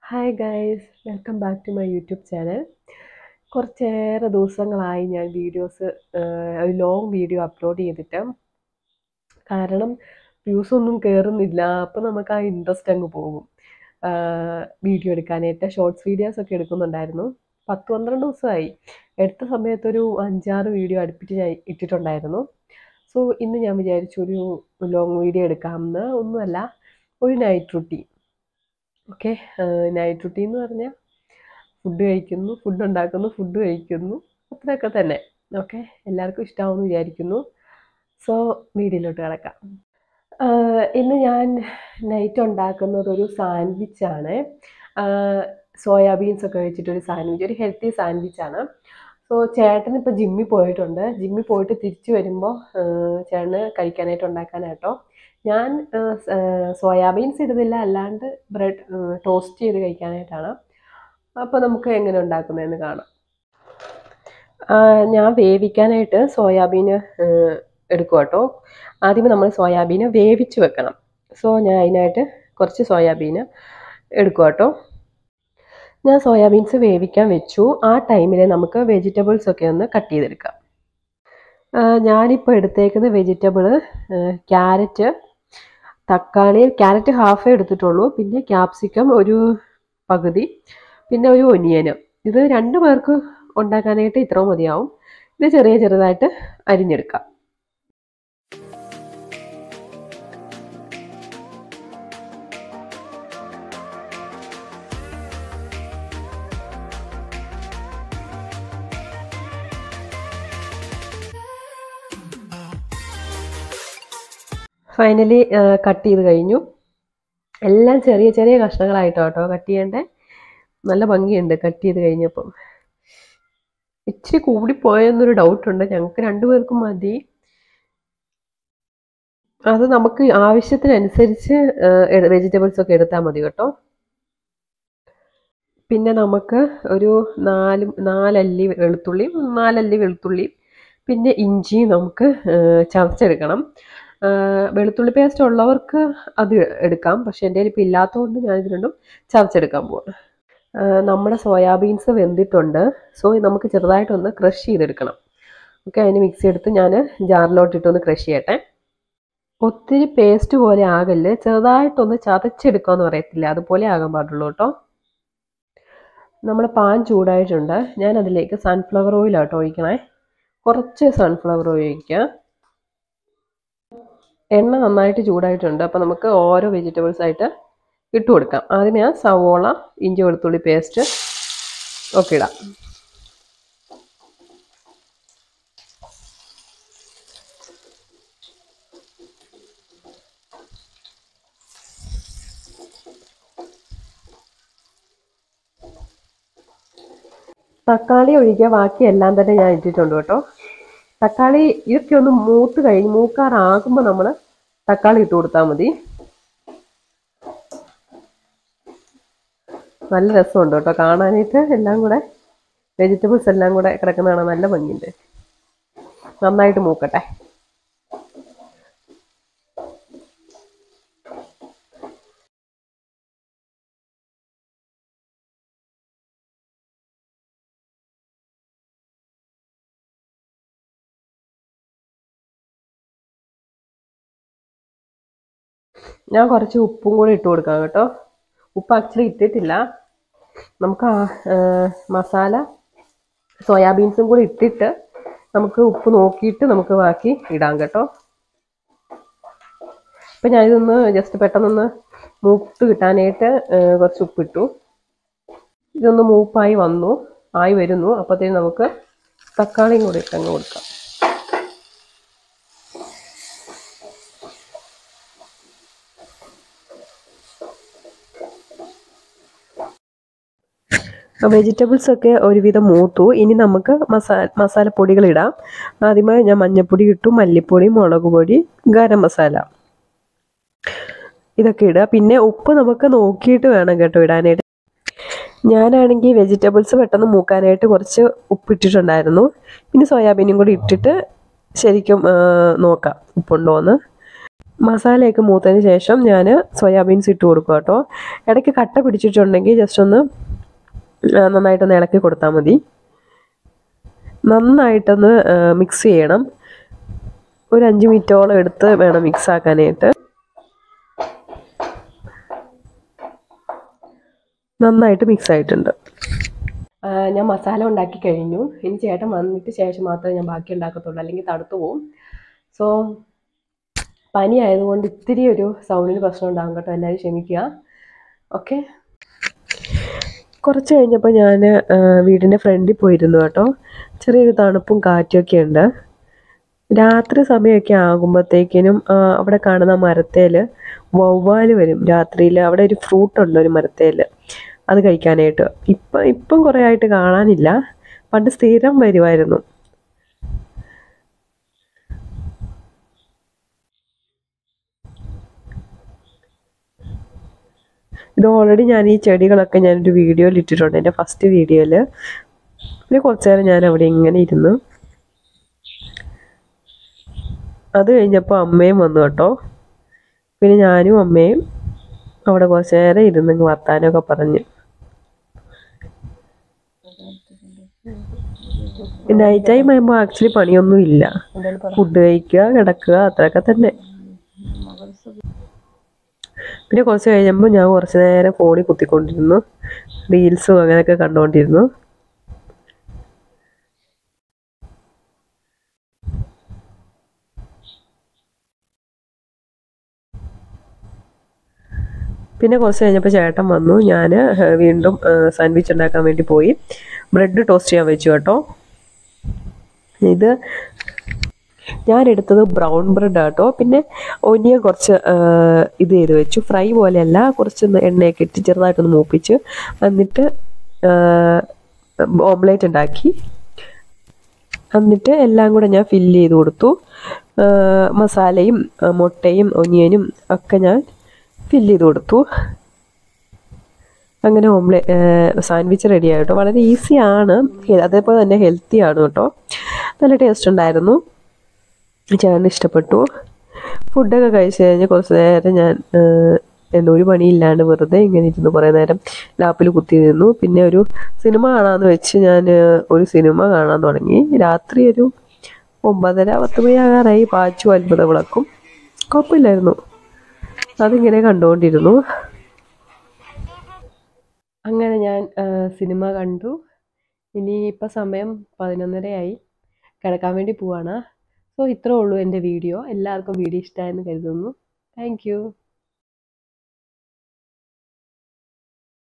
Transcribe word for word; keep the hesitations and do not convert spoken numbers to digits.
Hi guys, welcome back to my YouTube channel. കുറച്ചേറെ ദിവസങ്ങളായി ഞാൻ വീഡിയോസ് ഒരു ലോങ് വീഡിയോ അപ്ലോഡ് ചെയ്തിട്ട്. കാരണം വ്യൂസ് ഒന്നും കയറുന്നില്ല. അപ്പോൾ നമുക്ക് ആ ഇൻട്രസ്റ്റ് അങ്ങ് പോകും വീഡിയോ എടുക്കാനായിട്ട്. ഷോർട്സ് വീഡിയോസ് ഒക്കെ എടുക്കുന്നുണ്ടായിരുന്നു. പത്ത് പന്ത്രണ്ട് ദിവസമായി. എടുത്ത സമയത്തൊരു അഞ്ചാറ് വീഡിയോ അടുപ്പിച്ച് ഞാൻ ഇട്ടിട്ടുണ്ടായിരുന്നു. സോ ഇന്ന് ഞാൻ വിചാരിച്ചു ഒരു ലോങ് വീഡിയോ എടുക്കാമെന്ന്. ഒന്നുമല്ല, ഒരു night routine. Okay, night routine എന്ന് പറഞ്ഞാൽ ഫുഡ് കഴിക്കുന്നു, ഫുഡ് ഉണ്ടാക്കുന്നു, ഫുഡ് കഴിക്കുന്നു, അത്രയൊക്കെ തന്നെ. ഓക്കെ, എല്ലാവർക്കും ഇഷ്ടമാവുമെന്ന് വിചാരിക്കുന്നു. സോ വീഡിയോയിലോട്ട് കിടക്കാം. ഇന്ന് ഞാൻ നൈറ്റ് ഉണ്ടാക്കുന്നത് ഒരു സാൻഡ്വിച്ചാണ്. സോയാബീൻസ് ഒക്കെ വെച്ചിട്ടൊരു സാൻഡ്വിച്ച്, ഒരു ഹെൽത്തി സാൻഡ്വിച്ചാണ്. സോ ചേട്ടൻ ഇപ്പോൾ ജിമ്മിൽ പോയിട്ടുണ്ട്. ജിമ്മിൽ പോയിട്ട് തിരിച്ചു വരുമ്പോൾ ചേട്ടന് കഴിക്കാനായിട്ട് ഉണ്ടാക്കാനായിട്ടോ. ഞാൻ സോയാബീൻസ് ഇടുന്നില്ല, അല്ലാണ്ട് ബ്രെഡ് ടോസ്റ്റ് ചെയ്ത് കഴിക്കാനായിട്ടാണ്. അപ്പോൾ നമുക്ക് എങ്ങനെ ഉണ്ടാക്കുന്നതെന്ന് കാണാം. ഞാൻ വേവിക്കാനായിട്ട് സോയാബീൻ എടുക്കും കേട്ടോ. ആദ്യമേ നമ്മൾ സോയാബീൻ വേവിച്ച് വെക്കണം. സോ ഞാൻ അതിനായിട്ട് കുറച്ച് സോയാബീൻ എടുക്കും കേട്ടോ. ഞാൻ സോയാബീൻസ് വേവിക്കാൻ വെച്ചു. ആ ടൈമിൽ നമുക്ക് വെജിറ്റബിൾസ് ഒക്കെ ഒന്ന് കട്ട് ചെയ്തെടുക്കാം. ഞാനിപ്പോൾ എടുത്തേക്കുന്ന വെജിറ്റബിൾ ക്യാരറ്റ്, തക്കാളി, ക്യാരറ്റ് ഹാഫേ എടുത്തിട്ടുള്ളൂ, പിന്നെ ക്യാപ്സിക്കം ഒരു പകുതി, പിന്നെ ഒരു ഒനിയന്. ഇത് രണ്ട് പേർക്ക് ഉണ്ടാക്കാനായിട്ട് ഇത്ര മതിയാവും. ഇത് ചെറിയ ചെറുതായിട്ട് അരിഞ്ഞെടുക്കാം. ഫൈനലി കട്ട് ചെയ്ത് കഴിഞ്ഞു. എല്ലാം ചെറിയ ചെറിയ കഷ്ണങ്ങളായിട്ടോ കേട്ടോ കട്ട് ചെയ്യേണ്ടേ. നല്ല ഭംഗിയുണ്ട് കട്ട് ചെയ്ത് കഴിഞ്ഞപ്പം. ഇച്ചിരി കൂടിപ്പോയെന്നൊരു ഡൗട്ടുണ്ട്. ഞങ്ങൾക്ക് രണ്ടുപേർക്കും മതി. അത് നമുക്ക് ആവശ്യത്തിനനുസരിച്ച് വെജിറ്റബിൾസ് ഒക്കെ എടുത്താൽ മതി കേട്ടോ. പിന്നെ നമുക്ക് ഒരു നാല് നാലല്ലി വെളുത്തുള്ളിയും നാലല്ലി വെളുത്തുള്ളിയും പിന്നെ ഇഞ്ചിയും നമുക്ക് ചതച്ചെടുക്കണം. വെളുത്തുള്ളി പേസ്റ്റ് ഉള്ളവർക്ക് അത് എടുക്കാം, പക്ഷെ എൻ്റെ കയ്യിൽ ഇപ്പം ഇല്ലാത്തതുകൊണ്ട് ഞാനിത് രണ്ടും ചതച്ചെടുക്കാൻ പോവാം. നമ്മുടെ സോയാബീൻസ് വെന്തിട്ടുണ്ട്. സോ നമുക്ക് ചെറുതായിട്ടൊന്ന് ക്രഷ് ചെയ്തെടുക്കണം. ഓക്കെ, അതിന് മിക്സി എടുത്ത് ഞാൻ ജാറിലോട്ടിട്ടൊന്ന് ക്രഷ് ചെയ്യട്ടെ. ഒത്തിരി പേസ്റ്റ് പോലെ ആകല്ലേ, ചെറുതായിട്ടൊന്ന് ചതച്ചെടുക്കാമെന്ന് പറയത്തില്ല, അതുപോലെ ആകാൻ പാടുള്ളൂ കേട്ടോ. നമ്മൾ പാൻ ചൂടായിട്ടുണ്ട്. ഞാൻ അതിലേക്ക് സൺഫ്ലവർ ഓയിലാട്ടോ ഒഴിക്കണേ. കുറച്ച് സൺഫ്ലവർ ഓയിൽ ഒഴിക്കുക. എണ്ണ നന്നായിട്ട് ചൂടായിട്ടുണ്ട്. അപ്പോൾ നമുക്ക് ഓരോ വെജിറ്റബിൾസ് ആയിട്ട് ഇട്ട് കൊടുക്കാം. ആദ്യം ഞാൻ സവോള, ഇഞ്ചി വെളുത്തുള്ളി പേസ്റ്റ് ഒക്കെ ഇടാം. തക്കാളി ഒഴിക്കുക. ബാക്കി എല്ലാം തന്നെ ഞാൻ ഇട്ടിട്ടുണ്ട് കേട്ടോ. തക്കാളി ഇതൊക്കെ ഒന്ന് മൂത്ത് കഴിഞ്ഞ് മൂക്കാറാകുമ്പോൾ നമ്മൾ തക്കാളി ഇട്ട് കൊടുത്താൽ മതി. നല്ല രസമുണ്ട് കേട്ടോ കാണാനായിട്ട്. എല്ലാം കൂടെ വെജിറ്റബിൾസ് എല്ലാം കൂടെ കിടക്കുന്നതാണ്, നല്ല ഭംഗിയുണ്ട്. നന്നായിട്ട് മൂക്കട്ടെ. ഞാൻ കുറച്ച് ഉപ്പും കൂടി ഇട്ട് കൊടുക്കാം കേട്ടോ. ഉപ്പ് ആക്ച്വലി ഇട്ടിട്ടില്ല. നമുക്ക് മസാല സോയാബീൻസും കൂടി ഇട്ടിട്ട് നമുക്ക് ഉപ്പ് നോക്കിയിട്ട് നമുക്ക് ബാക്കി ഇടാം കേട്ടോ. ഇപ്പം ഞാനിതൊന്ന് ജസ്റ്റ് പെട്ടെന്നൊന്ന് മൂത്ത് കിട്ടാനായിട്ട് കുറച്ച് ഉപ്പിട്ടു. ഇതൊന്ന് മൂപ്പായി വന്നു ആയി വരുന്നു. അപ്പോഴത്തേക്കും നമുക്ക് തക്കാളിയും കൂടി ഇട്ടങ്ങ് കൊടുക്കാം. വെജിറ്റബിൾസ് ഒക്കെ ഒരുവിധം മൂത്തു. ഇനി നമുക്ക് മസാല മസാലപ്പൊടികൾ ഇടാം. ആദ്യമായി ഞാൻ മഞ്ഞൾപ്പൊടി ഇട്ടു, മല്ലിപ്പൊടി, മുളക് പൊടി, ഗരം മസാല ഇതൊക്കെ ഇടുക. പിന്നെ ഉപ്പ് നമുക്ക് നോക്കിയിട്ട് വേണം കേട്ടോ ഇടാനായിട്ട്. ഞാനാണെങ്കിൽ വെജിറ്റബിൾസ് പെട്ടെന്ന് മൂക്കാനായിട്ട് കുറച്ച് ഉപ്പിട്ടിട്ടുണ്ടായിരുന്നു. ഇനി സോയാബീനും കൂടി ഇട്ടിട്ട് ശരിക്കും നോക്കാം ഉപ്പുണ്ടോ എന്ന്. മസാലയൊക്കെ മൂത്തതിന് ശേഷം ഞാൻ സോയാബീൻസ് ഇട്ട് കൊടുക്കുക കേട്ടോ. ഇടയ്ക്ക് കട്ട പിടിച്ചിട്ടുണ്ടെങ്കിൽ ജസ്റ്റ് ഒന്ന് നന്നായിട്ടൊന്ന് ഇളക്കി കൊടുത്താൽ മതി. നന്നായിട്ടൊന്ന് മിക്സ് ചെയ്യണം. ഒരു അഞ്ച് മിനിറ്റോളം എടുത്ത് വേണം മിക്സ് ആക്കാനായിട്ട്. നന്നായിട്ട് മിക്സ് ആയിട്ടുണ്ട്. ഞാൻ മസാല ഉണ്ടാക്കി കഴിഞ്ഞു. ഇനി ചേട്ടൻ വന്നിട്ട് ശേഷം മാത്രമേ ഞാൻ ബാക്കി ഉണ്ടാക്കത്തുള്ളൂ, അല്ലെങ്കിൽ തണുത്തു പോവും. സോ പനി ആയതുകൊണ്ട് ഇത്തിരി ഒരു സൗണ്ടിന് പ്രശ്നം ഉണ്ടാകും കേട്ടോ, എല്ലാവരും ക്ഷമിക്കുക. ഓക്കെ. കുറച്ച് കഴിഞ്ഞപ്പോൾ ഞാൻ വീടിൻ്റെ ഫ്രണ്ടിൽ പോയിരുന്നു കേട്ടോ. ചെറിയൊരു തണുപ്പും കാറ്റുമൊക്കെ ഉണ്ട്. രാത്രി സമയമൊക്കെ ആകുമ്പോഴത്തേക്കിനും അവിടെ കാണുന്ന മരത്തേൽ വവ്വാൽ വരും രാത്രിയിൽ. അവിടെ ഒരു ഫ്രൂട്ടുണ്ട് ഒരു മരത്തേൽ, അത് കഴിക്കാനായിട്ട്. ഇപ്പം ഇപ്പം കുറേ ആയിട്ട് കാണാനില്ല, പണ്ട് സ്ഥിരം വരുമായിരുന്നു. ഇത് ഓൾറെഡി ഞാൻ ഈ ചെടികളൊക്കെ ഞാനൊരു വീഡിയോയിൽ ഇട്ടിട്ടുണ്ട്, എൻ്റെ ഫസ്റ്റ് വീഡിയോയിൽ. പിന്നെ കുറച്ച് നേരം ഞാൻ അവിടെ ഇങ്ങനെ ഇരുന്നു. അത് കഴിഞ്ഞപ്പോൾ അമ്മയും വന്നു കേട്ടോ. പിന്നെ ഞാനും അമ്മയും അവിടെ കുറച്ച് നേരം ഇരുന്ന് വർത്താനമൊക്കെ പറഞ്ഞ്. നൈറ്റ് ടൈം ആകുമ്പോൾ ആക്ച്വലി പണിയൊന്നും ഇല്ല, ഫുഡ് കഴിക്കുക, കിടക്കുക, അത്രയൊക്കെ തന്നെ. പിന്നെ കുറച്ച് കഴിഞ്ഞപ്പോൾ ഞാൻ കുറച്ച് നേരം ഫോണിൽ കുത്തിക്കൊണ്ടിരുന്നു, റീൽസും അങ്ങനെയൊക്കെ കണ്ടുകൊണ്ടിരുന്നു. പിന്നെ കുറച്ച് കഴിഞ്ഞപ്പോൾ ചേട്ടൻ വന്നു. ഞാൻ വീണ്ടും സാൻഡ്വിച്ച് ഉണ്ടാക്കാൻ വേണ്ടി പോയി. ബ്രെഡ് ടോസ്റ്റ് ചെയ്യാൻ വെച്ചു കേട്ടോ. ഇത് ഞാനെടുത്തത് ബ്രൗൺ ബ്രെഡ് കേട്ടോ. പിന്നെ ഒനിയൻ കുറച്ച് ഇത് ചെയ്ത് വെച്ചു, ഫ്രൈ പോലെയല്ല, കുറച്ച് എണ്ണയൊക്കെ ഇട്ട് ചെറുതായിട്ടൊന്ന് മൂപ്പിച്ച്, എന്നിട്ട് ഓംലേറ്റ് ഉണ്ടാക്കി. എന്നിട്ട് എല്ലാം കൂടെ ഞാൻ ഫില്ല് ചെയ്ത് കൊടുത്തു. മസാലയും മുട്ടയും ഒനിയനും ഒക്കെ ഞാൻ ഫില്ല് ചെയ്ത് കൊടുത്തു. അങ്ങനെ ഓംലേ സാൻഡ്വിച്ച് റെഡി ആയിട്ടോ. വളരെ ഈസിയാണ്, അതേപോലെ തന്നെ ഹെൽത്തി ആണ് കേട്ടോ. നല്ല ടേസ്റ്റ് ഉണ്ടായിരുന്നു, ചേട്ടന് ഇഷ്ടപ്പെട്ടു. ഫുഡൊക്കെ കഴിച്ച് കഴിഞ്ഞ് കുറച്ച് നേരം ഞാൻ എന്താ ഒരു പണിയില്ലാണ്ട് വെറുതെ ഇങ്ങനെ ഇരുന്നു, കുറേ നേരം ലാപ്പിൽ കുത്തി നിന്നു. പിന്നെ ഒരു സിനിമ കാണാമെന്ന് വെച്ച് ഞാൻ ഒരു സിനിമ കാണാൻ തുടങ്ങി. രാത്രി ഒരു ഒമ്പതര പത്ത് മണിയാകാറായി. പാച്ചും അത്ഭുത വിളക്കും കുഴപ്പമില്ലായിരുന്നു, അതിങ്ങനെ കണ്ടുകൊണ്ടിരുന്നു. അങ്ങനെ ഞാൻ സിനിമ കണ്ടു. ഇനി ഇപ്പം സമയം പതിനൊന്നരയായി, കിടക്കാൻ വേണ്ടി പോവാണ്. സോ ഇത്രേ ഉള്ളൂ എൻ്റെ വീഡിയോ. എല്ലാവർക്കും വീഡിയോ ഇഷ്ടമായെന്ന് കരുതുന്നു. Thank U.